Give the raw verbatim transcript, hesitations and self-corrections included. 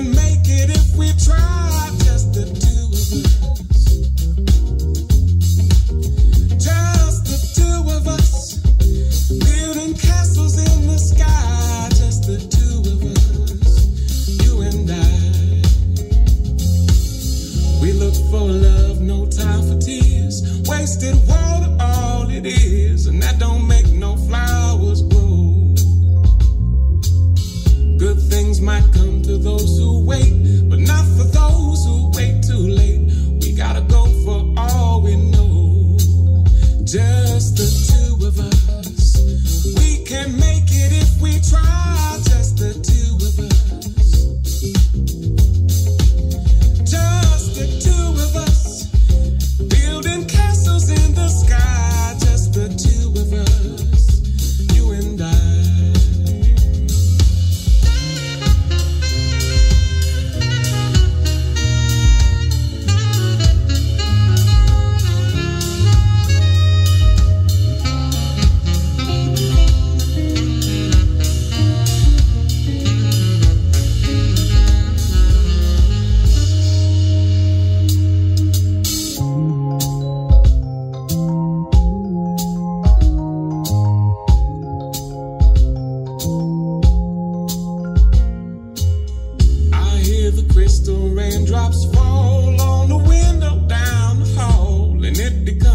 can make it if we try, just the two of us. Just the two of us, building castles in the sky, just the two of us, you and I. We look for love, no time for tears, wasted water all it is, and that don't make no flowers grow. Good things might come to those who wait, but not for those who wait too late. We gotta go for all we know, just the two of us. We can make it if we try, just the two of us. Just the two of us, building castles in the sky, just the two of us, you and I. Crystal raindrops fall on the window down the hall, and it becomes